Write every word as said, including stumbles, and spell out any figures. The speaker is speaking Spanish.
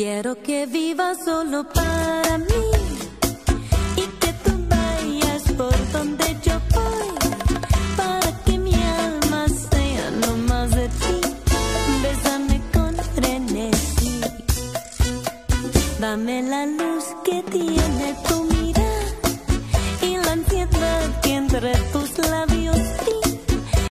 Quiero que vivas solo para mí y que tú vayas por donde yo voy, para que mi alma sea no más de ti. Bésame con frenesí, dame la luz que tiene tu mirar y la ansiedad que entre tus